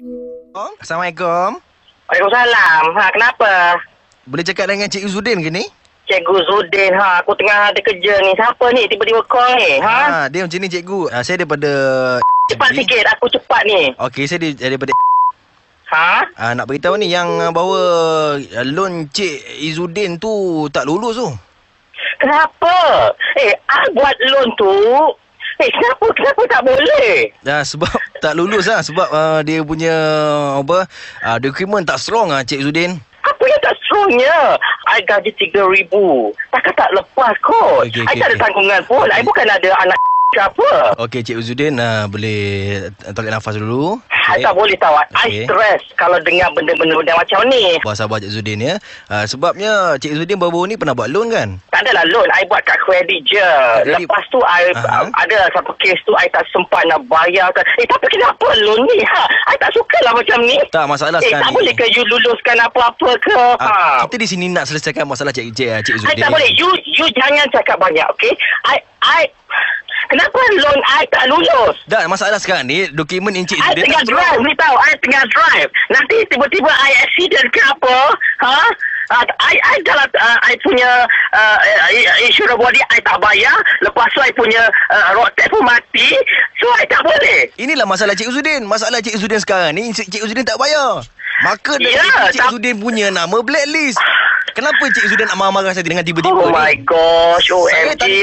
Assalamualaikum. Waalaikumsalam. Kenapa? Boleh cakap dengan Cik Zudin ke ni? Cikgu Zudin, aku tengah ada kerja ni. Siapa ni tiba-tiba call ni? Dia macam ni cikgu. Saya daripada Cepat sikit, aku cepat ni. Okey, saya daripada nak beritahu ni yang bahawa loan Cik Izzuddin tu tak lulus tu. Kenapa? I buat loan tu. Kenapa tak boleh? Sebab tak lulus lah. Sebab dia punya dokumen tak strong Cik Izzuddin. Apa yang tak strongnya? I gaji 3,000. Takkan tak lepas kot. Okay, I tak ada tanggungan pun. I bukan ada anak ke apa. Okey, Cik Izzuddin boleh tarik nafas dulu. I tak boleh tahu. I stres kalau dengar benda-benda macam ni. Sabar Cik Izzuddin ya. Sebabnya Cik Izzuddin baru-baru ni pernah buat loan kan? Tak adalah loan. I buat kat kredit je. Lepas tu I ada satu kes tu I tak sempat nak bayarkan. Tapi kenapa loan ni? I tak suka lah macam ni. Tak masalah sekarang tak boleh ke you luluskan apa-apa ke? Kita di sini nak selesaikan masalah Cik Izzuddin. I tak boleh. You jangan cakap banyak, okay? Kenapa loan I tak lulus? Tak, masalah sekarang ni dokumen Encik I Izzuddin tengah drive ni tahu. I tengah drive. Nanti tiba-tiba I accident ke apa? I dalam I punya insurance body I tak bayar. Lepas tu I punya road tax pun mati. So I tak boleh. Inilah masalah Cik Izzuddin. Masalah Cik Izzuddin sekarang ni Cik Izzuddin tak bayar. Maka Cik Izzuddin punya nama blacklist. Kenapa Cik Izzuddin nak marah-marah saya dengan tiba-tiba Oh my gosh. OMG.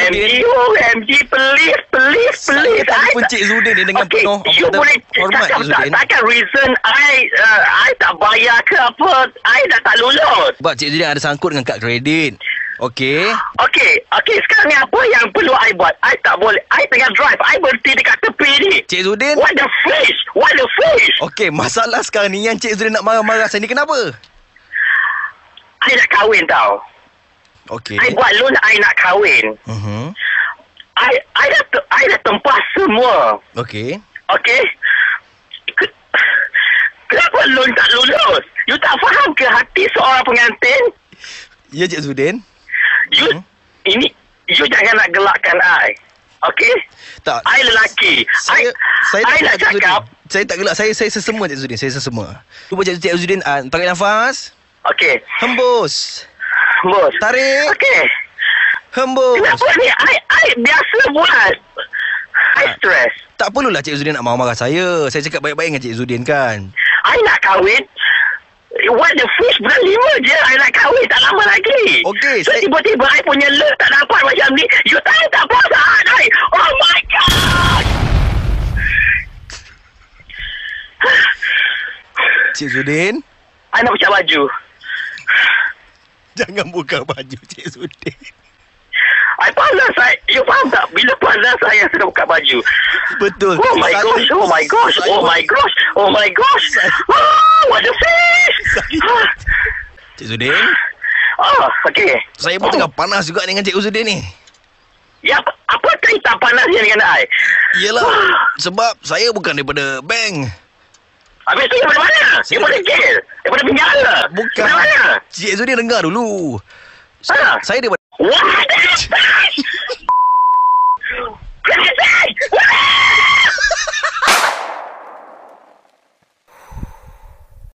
Please. Saya telefon Cik Izzuddin dengan penuh hormat Cik Izzuddin. Takkan reason I tak bayar ke apa. I dah tak lulus. Sebab Cik Izzuddin ada sangkut dengan kad kredit. Okey. Sekarang ni apa yang perlu I buat? I tak boleh. I tengah drive. I berhenti dekat tepi ni. Cik Izzuddin. What the fish? Okey, masalah sekarang ni yang Cik Izzuddin nak marah-marah saya ni kenapa? I nak kahwin tau. Okey. I buat loan, I nak kahwin. I dah tempah semua. Okey. Kenapa loan tak lulus? You tak faham ke hati seorang pengantin? Ya, Cik Izzuddin. You jangan nak gelakkan I. Okey? Tak. I lelaki. Saya nak cakap. Saya tak gelak. Saya sesema Cik Izzuddin. Saya sesema. Cuba Cik Izzuddin tarik nafas. Okey. Hembus. Tarik. Okey. Hembus. Kenapa ni? I biasa buat. I stress. Tak perlulah Cik Izzuddin nak marah-marah saya. Saya cakap baik-baik dengan Cik Izzuddin kan. I nak kahwin. What the fish bulan 5 je I nak kahwin. Tak lama lagi. Okey. So tiba-tiba I punya loan tak dapat macam ni. You tak perasaan I. Oh my God. Cik Izzuddin. I nak buka baju. Jangan buka baju Cik Izzuddin. I panas saya. You faham tak? Bila panas saya sudah buka baju. Betul. Oh my gosh. What the fish. Cik Izzuddin. Okey. Saya pun tengah panas juga dengan Cik Izzuddin ni. Ya, apa kaitan panasnya dengan I? Yelah, sebab saya bukan daripada bank. Habis tu daripada mana? Daripada jail? Daripada penjara? Bukan. Daripada mana? Cik Izzuddin dengar dulu. Saya daripada... What?